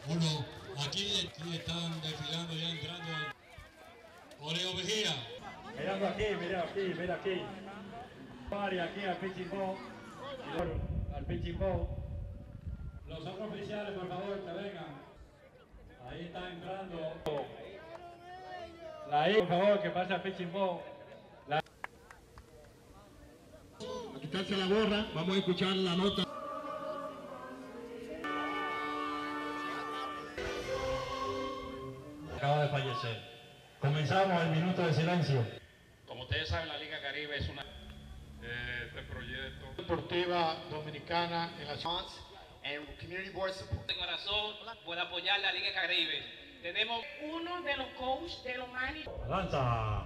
Bueno, aquí están desfilando ya entrando al Oreo Mejía. Mirando aquí, mira aquí. Aquí al pitching ball. Al pitching ball. Los otros oficiales, por favor, que vengan. Ahí está entrando. Por favor, que pase al pitching ball. A quitarse la gorra, vamos a escuchar la nota. Acaba de fallecer. Comenzamos el minuto de silencio. Como ustedes saben, la Liga Caribe es una proyecto deportiva dominicana en la and community board support. De corazón puede apoyar la Liga Caribe. Tenemos uno de los coaches de los managers. Lanza.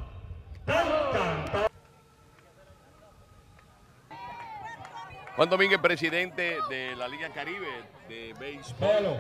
Juan Domínguez, presidente de la Liga Caribe de béisbol.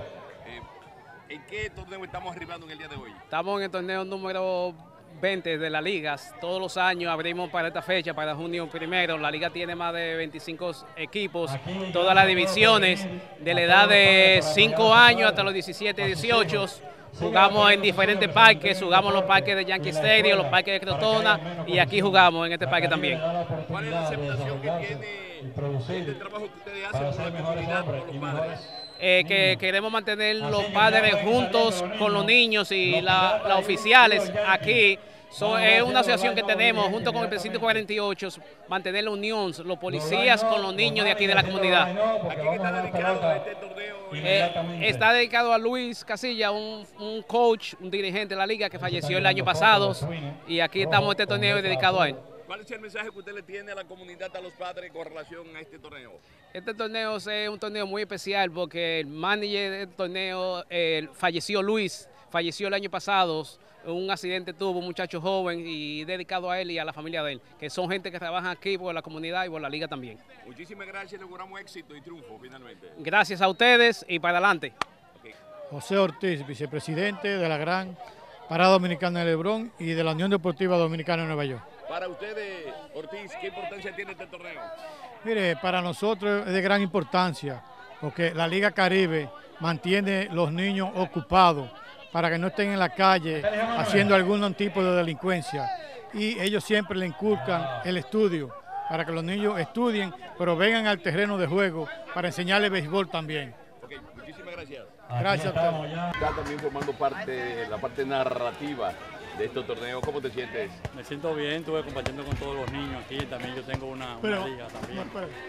¿En qué torneo estamos arribando en el día de hoy? Estamos en el torneo número 20 de las ligas. Todos los años abrimos para esta fecha, para junio 1. La liga tiene más de 25 equipos, todas las divisiones, de la edad de 5 años hasta los 17, 18. Jugamos en diferentes parques, jugamos en los parques de Yankee Stadium, los parques de Crotona, y aquí jugamos en este parque también. ¿Cuál es la aceptación que tiene este trabajo que ustedes hacen con la comunidad, con los padres? Que queremos mantener los padres juntos con los niños y las oficiales aquí. Es una asociación que tenemos junto con el presidente 48, mantener la unión, los policías con los niños de aquí de la comunidad. ¿A quién está dedicado este torneo? Está dedicado a Luis Casilla, un coach, un dirigente de la liga que falleció el año pasado, y aquí estamos este torneo dedicado a él. ¿Cuál es el mensaje que usted le tiene a la comunidad, a los padres con relación a este torneo? Este torneo es un torneo muy especial porque el manager del torneo falleció, Luis, falleció el año pasado. Un accidente tuvo un muchacho joven, y dedicado a él y a la familia de él, que son gente que trabaja aquí por la comunidad y por la liga también. Muchísimas gracias, logramos éxito y triunfo finalmente. Gracias a ustedes y para adelante. Okay. José Ortiz, vicepresidente de la Gran Parada Dominicana de Lebrón y de la Unión Deportiva Dominicana de Nueva York. Para ustedes, Ortiz, ¿qué importancia tiene este torneo? Mire, para nosotros es de gran importancia, porque la Liga Caribe mantiene los niños ocupados para que no estén en la calle haciendo algún tipo de delincuencia. Y ellos siempre le inculcan el estudio, para que los niños estudien, pero vengan al terreno de juego para enseñarles béisbol también. Ok, muchísimas gracias. Gracias a ustedes. Está también formando parte de la parte narrativa de estos torneos. ¿Cómo te sientes? Me siento bien, estuve compartiendo con todos los niños aquí. También yo tengo una liga también.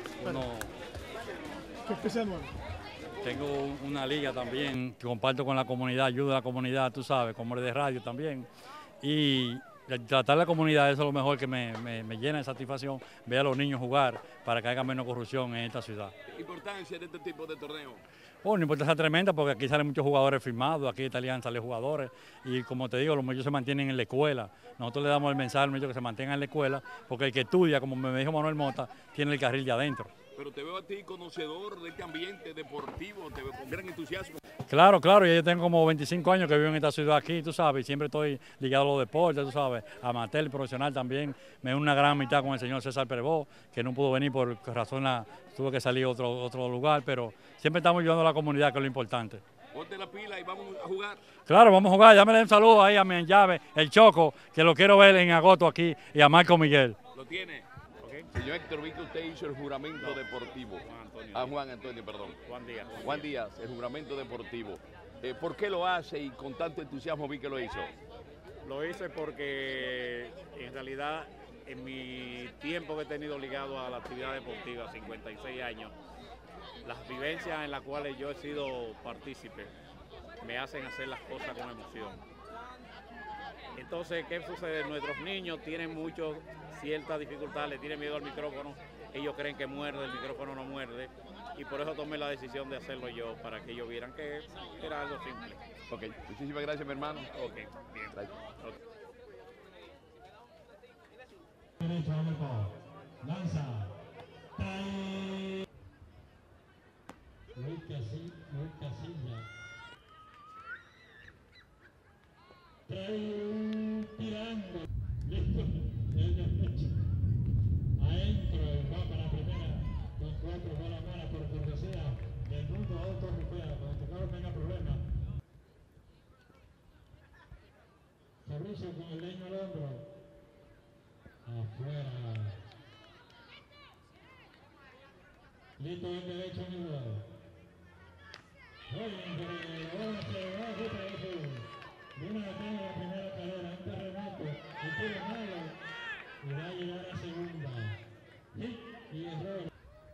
¿Qué especial, bueno? Tengo una liga también que comparto con la comunidad, ayudo a la comunidad, tú sabes, como de radio también. Y tratar la comunidad, eso es lo mejor que me llena de satisfacción, ver a los niños jugar para que haya menos corrupción en esta ciudad. ¿Importancia de este tipo de torneo? Bueno, una importancia tremenda porque aquí salen muchos jugadores firmados, aquí en Italian salen jugadores y como te digo, los muchachos se mantienen en la escuela. Nosotros le damos el mensaje a los muchachos que se mantengan en la escuela porque el que estudia, como me dijo Manuel Mota, tiene el carril de adentro. Pero te veo a ti conocedor de este ambiente deportivo, te veo con gran entusiasmo. Claro, yo tengo como 25 años que vivo en esta ciudad aquí, tú sabes, y siempre estoy ligado a los deportes, tú sabes, amateur, profesional también. Me uno una gran amistad con el señor César Perebó, que no pudo venir por razón, tuvo que salir a otro lugar, pero siempre estamos ayudando a la comunidad, que es lo importante. Ponte la pila y vamos a jugar. Claro, vamos a jugar, ya me den un saludo ahí a mi llave, el Choco, que lo quiero ver en agosto aquí, y a Marco Miguel. ¿Lo tiene? Señor Héctor, vi que usted hizo el juramento deportivo. Juan Antonio, perdón. Juan Díaz, el juramento deportivo. ¿Por qué lo hace y con tanto entusiasmo vi que lo hizo? Lo hice porque en realidad en mi tiempo que he tenido ligado a la actividad deportiva, 56 años, las vivencias en las cuales yo he sido partícipe me hacen hacer las cosas con emoción. Entonces, ¿qué sucede? Nuestros niños tienen ciertas dificultades, le tienen miedo al micrófono, ellos creen que muerde, el micrófono no muerde, y por eso tomé la decisión de hacerlo yo, para que ellos vieran que era algo simple. Ok, muchísimas gracias, mi hermano. Ok, bien. Gracias. Okay. Lanza. Luis Casilla. Tirando. Listo. Adentro, va para la primera con 4 bolas malas por cortesía del mundo autorizado. Cuando este carro tenga problemas, Tito en derecho en el lado. Rolling por el 11, va a jugar eso. Luna tiene la primera carrera, un terremoto, un tiro malo. Y va a llegar a segunda. Hit y error.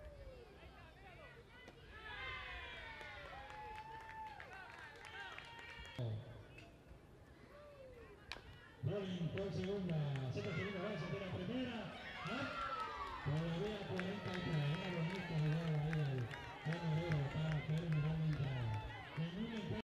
Rolling por segunda, saca segunda base, tiene la primera. Todavía 43.